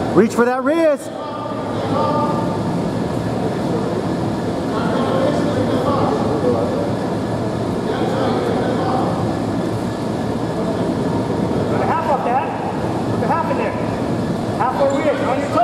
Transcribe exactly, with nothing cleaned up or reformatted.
Reach for that wrist. Half off that. Put the half in there. Half for wrist on your toe.